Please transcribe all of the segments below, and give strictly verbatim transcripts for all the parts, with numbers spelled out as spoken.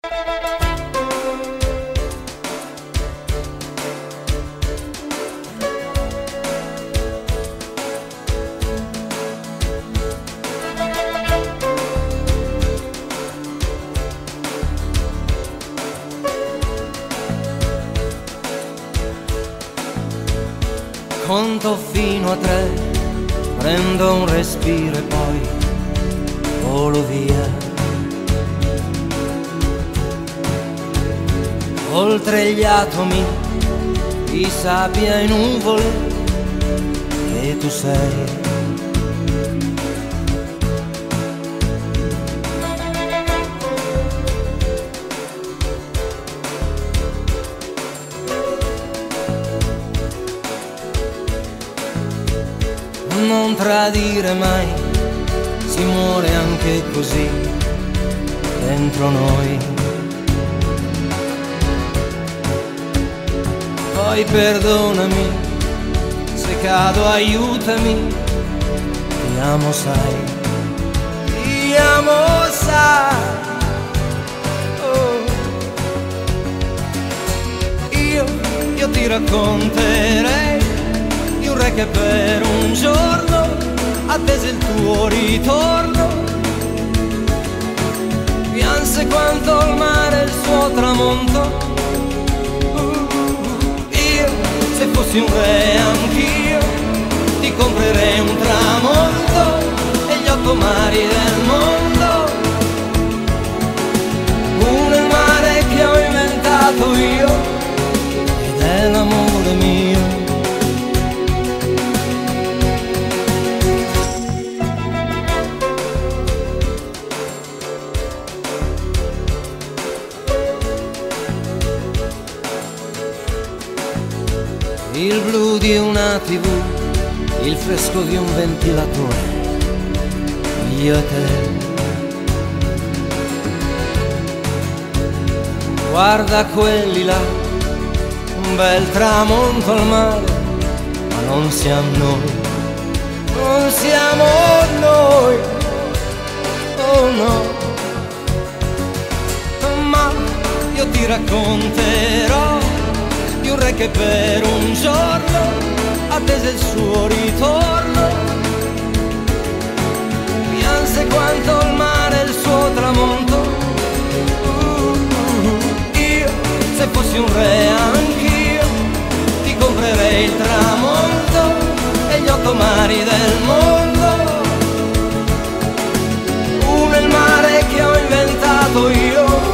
Conto fino a tre, prendo un respiro e poi volo via. Oltre gli atomi di sabbia e nuvole che tu sei. Non tradire mai, si muore anche così dentro noi. Poi perdonami, se cado aiutami, ti amo sai, ti amo sai. Oh. Io, io ti racconterei di un re che per un giorno attese il tuo ritorno, pianse quanto il mare il suo tramonto. Io, se fossi un re anch'io, ti comprerei un tramonto e gli otto mari del mondo. Uno è il mare che ho inventato io ed è l'amore mio. Il blu di una tivù, il fresco di un ventilatore, io e te. Guarda quelli là, un bel tramonto al mare, ma non siamo noi, non siamo noi, oh no. Ma io ti racconterò di un re che per un giorno attese il suo ritorno, pianse quanto il mare il suo tramonto. Uh, uh, io, se fossi un re anch'io, ti comprerei il tramonto e gli otto mari del mondo. Uno è il mare che ho inventato io.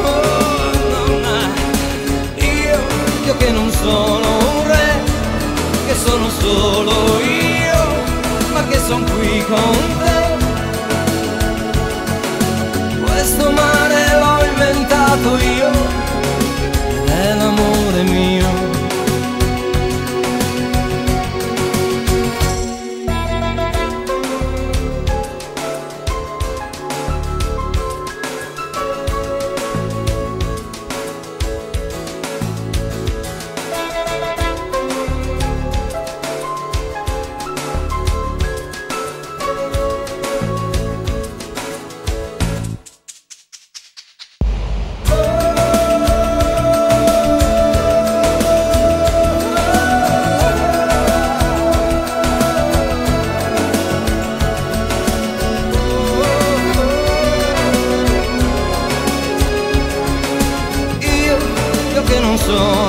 Io che non sono un re, che sono solo io, ma che son qui con te. Questo mare l'ho inventato io ed è l'amore mio. Che non sono